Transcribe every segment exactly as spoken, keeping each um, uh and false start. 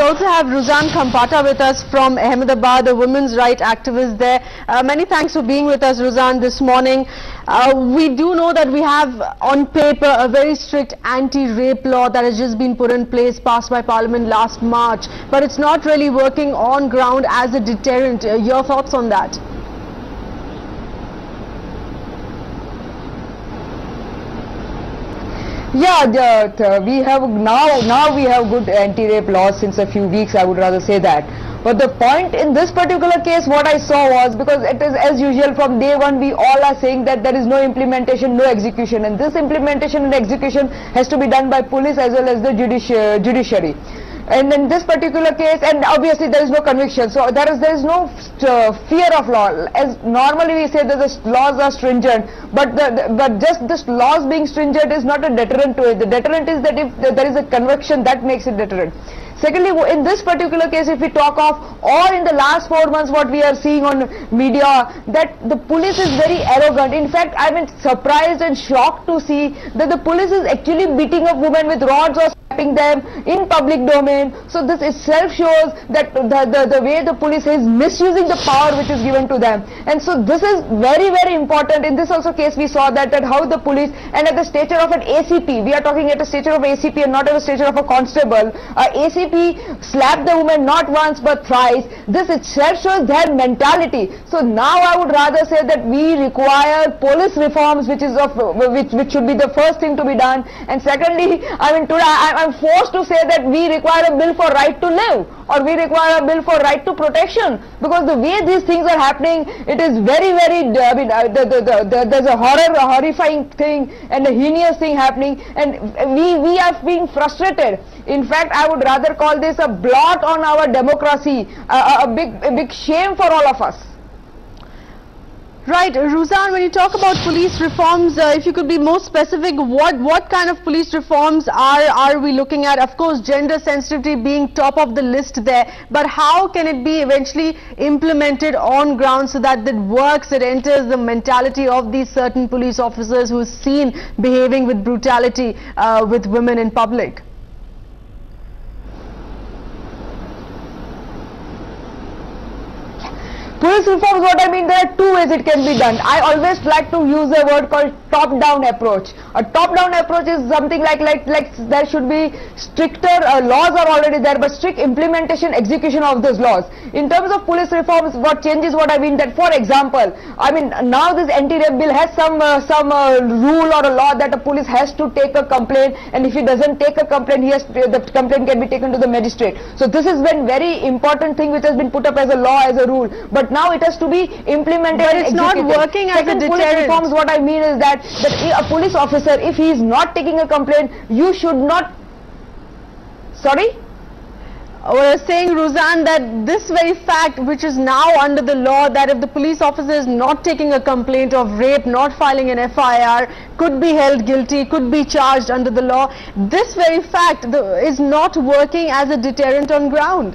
We also have Ruzan Khampata with us from Ahmedabad, a women's rights activist there. Uh, many thanks for being with us, Ruzan, this morning. Uh, we do know that we have on paper a very strict anti-rape law that has just been put in place, passed by Parliament last March, but it's not really working on ground as a deterrent. Uh, your thoughts on that? Yeah, the, the, we have now now we have good anti-rape laws since a few weeks, I would rather say that. But the point in this particular case, what I saw was, because it is as usual from day one, we all are saying that there is no implementation, no execution, and this implementation and execution has to be done by police as well as the judici judiciary. And in this particular case, and obviously there is no conviction, so there is there is no uh, fear of law. As normally we say that the laws are stringent, but the, the, but just this laws being stringent is not a deterrent to it. The deterrent is that if there is a conviction, that makes it deterrent. Secondly, in this particular case, if we talk of, or in the last four months what we are seeing on media, that the police is very arrogant. In fact, I mean surprised and shocked to see that the police is actually beating up women with rods or slapping them in public domain. So this itself shows that the, the, the way the police is misusing the power which is given to them. And so this is very, very important. In this also case, we saw that, that how the police, and at the stature of an A C P, we are talking at the stature of A C P and not at the stature of a constable, uh, A C P slapped the woman not once but thrice. This itself shows their mentality. So now I would rather say that we require police reforms, which is of which which should be the first thing to be done. And secondly, I mean today I am forced to say that we require a bill for right to live, or we require a bill for right to protection, because the way these things are happening, it is very, very, I mean, uh, the, the, the, the, there's a horror, a horrifying thing and a heinous thing happening, and we, we are being frustrated. In fact, I would rather call this a blot on our democracy, a, a, big, a big shame for all of us. Right, Ruzan, when you talk about police reforms, uh, if you could be more specific, what what kind of police reforms are are we looking at? Of course, gender sensitivity being top of the list there, but how can it be eventually implemented on ground so that it works, it enters the mentality of these certain police officers who are seen behaving with brutality uh, with women in public? Police reforms, what I mean, there are two ways it can be done. I always like to use a word called top-down approach. A top-down approach is something like, like, like there should be stricter, uh, laws are already there, but strict implementation, execution of those laws. In terms of police reforms, what changes, what I mean, that for example, I mean, now this anti-rape bill has some, uh, some uh, rule or a law that a police has to take a complaint, and if he doesn't take a complaint, he has to, the complaint can be taken to the magistrate. So this is one very important thing which has been put up as a law, as a rule. But now it has to be implemented. But it's not working as a deterrent. Police reforms, what I mean is that, that a police officer, if he is not taking a complaint, you should not. Sorry? We're saying, Ruzan, that this very fact, which is now under the law, that if the police officer is not taking a complaint of rape, not filing an F I R, could be held guilty, could be charged under the law, this very fact the, is not working as a deterrent on ground.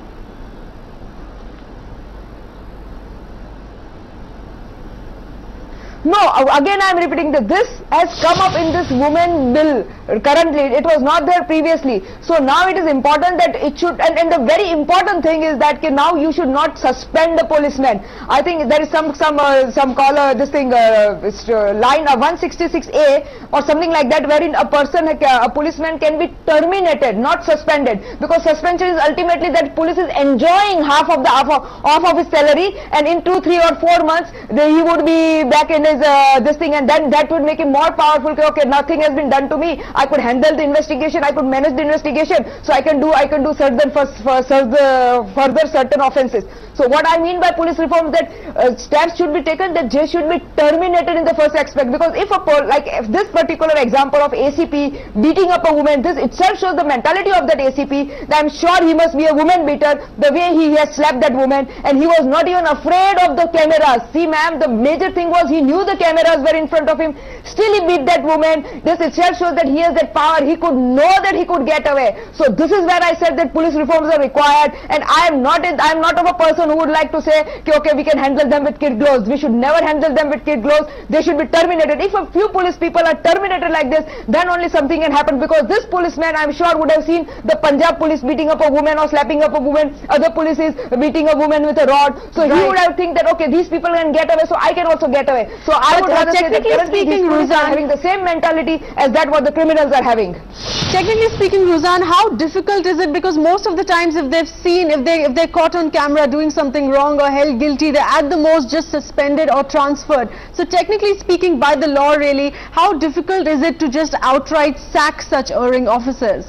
No, again I am repeating that this has come up in this women bill currently. It was not there previously. So now it is important that it should, and, and the very important thing is that now you should not suspend the policeman. I think there is some some uh, some call uh, this thing uh, uh, line uh, one sixty-six A or something like that, wherein a person, a policeman can be terminated, not suspended, because suspension is ultimately that police is enjoying half of the half of, half of his salary, and in two, three or four months the, he would be back in his uh, this thing, and then that would make him more powerful. Okay, okay, nothing has been done to me. I could handle the investigation. I could manage the investigation. So I can do I can do certain for, for, for further certain offences. So what I mean by police reform is that uh, steps should be taken, that they should be terminated in the first aspect, because if a like if this particular example of A C P beating up a woman, this itself shows the mentality of that A C P, that I'm sure he must be a woman beater, the way he has slapped that woman, and he was not even afraid of the cameras. See ma'am, the major thing was he knew the cameras were in front of him, still he beat that woman. This itself shows that he has that power, he could know that he could get away. So this is where I said that police reforms are required, and I am not in, I am not of a person who would like to say, okay, okay, we can handle them with kid gloves. We should never handle them with kid gloves. They should be terminated. If a few police people are terminated like this, then only something can happen, because this policeman, I'm sure, would have seen the Punjab police beating up a woman or slapping up a woman, other police is beating a woman with a rod. So right. He would have think that, okay, these people can get away, so I can also get away. So I but would rather say that currently these police are having the same mentality as that what the criminals are having. Technically speaking, Ruzan, how difficult is it? Because most of the times, if they've seen, if they if they're caught on camera doing something wrong or held guilty, they're at the most just suspended or transferred. So technically speaking, by the law, really, how difficult is it to just outright sack such erring officers?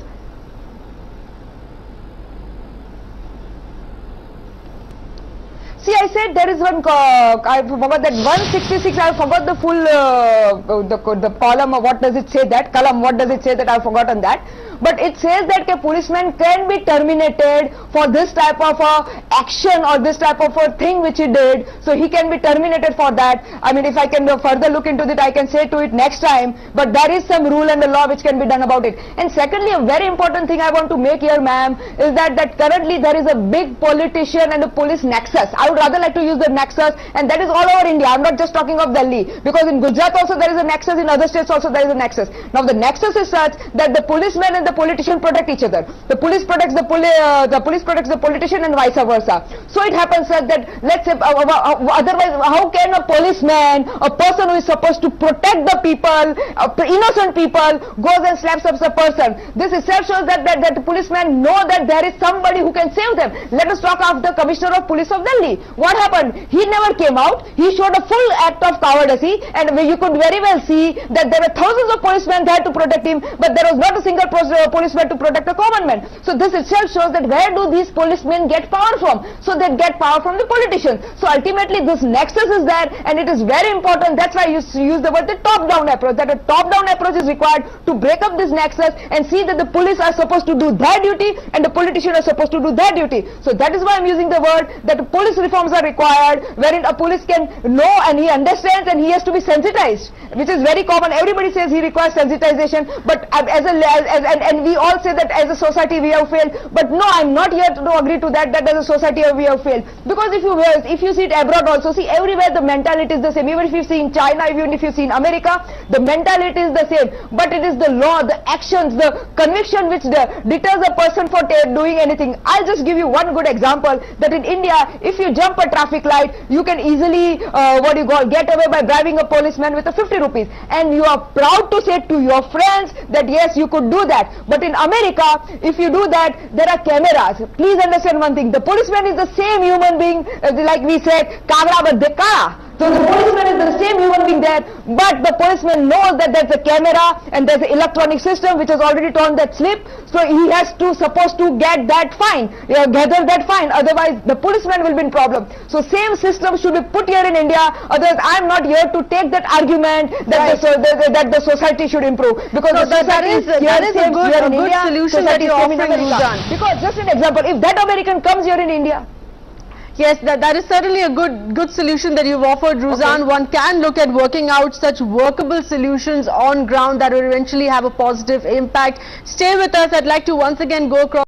See, I said there is one, uh, I forgot that one sixty-six, I forgot the full, uh, the, the column, or what does it say that, column, what does it say that, I have forgotten that. But it says that a policeman can be terminated for this type of uh, action or this type of a thing which he did. So he can be terminated for that. I mean, if I can uh, further look into it, I can say to it next time. But there is some rule and the law which can be done about it. And secondly, a very important thing I want to make here, ma'am, is that, that currently there is a big politician and a police nexus. I would rather like to use the nexus, and that is all over India. I'm not just talking of Delhi. Because in Gujarat also there is a nexus, in other states also there is a nexus. Now the nexus is such that the policeman and the politician protect each other. The police protects the poli uh, the police protects the politician, and vice versa. So it happens that, that let's say, uh, uh, otherwise how can a policeman, a person who is supposed to protect the people, uh, innocent people, goes and slaps up a person? This itself shows that, that, that the policemen know that there is somebody who can save them. Let us talk of the Commissioner of Police of Delhi. What happened? He never came out. He showed a full act of cowardice, and you could very well see that there were thousands of policemen there to protect him, but there was not a single policeman to protect a common man. So this itself shows that where do these policemen get power from? So they get power from the politicians. So ultimately this nexus is there, and it is very important. That's why you use the word the top-down approach, that a top-down approach is required to break up this nexus and see that the police are supposed to do their duty and the politicians are supposed to do their duty. So that is why I'm using the word that police reforms are required, wherein a police can know and he understands and he has to be sensitized, which is very common. Everybody says he requires sensitization, but as a as, as, and, and we all say that as a society we have failed. But no, I'm not here to, to agree to that, that as a society we have failed. Because if you if you see it abroad also, see everywhere the mentality is the same. Even if you see in China, even if you see in America, the mentality is the same. But it is the law, the actions, the conviction which the, deters a person for doing anything. I'll just give you one good example, that in India, if you jump a traffic light, you can easily uh, what do you call get away by bribing a policeman with a fifty rupees, and you are proud to say to your friends that yes, you could do that. But in America, if you do that, there are cameras. Please understand one thing, the policeman is the same human being, uh, like we said, kagra badeka. So the policeman is the same human being there, but the policeman knows that there's a camera and there's an electronic system which has already torn that slip, so he has to supposed to get that fine, uh, gather that fine, otherwise the policeman will be in problem. So same system should be put here in India, otherwise I'm not here to take that argument that, right. the, so, the, that the society should improve, because so the that is, is that is a good, a good India, solution that you're offering, Ruzan. Because just an example, if that American comes here in India, yes, that, that is certainly a good good solution that you've offered, Ruzan. Okay. One can look at working out such workable solutions on ground that will eventually have a positive impact. Stay with us. I'd like to once again go across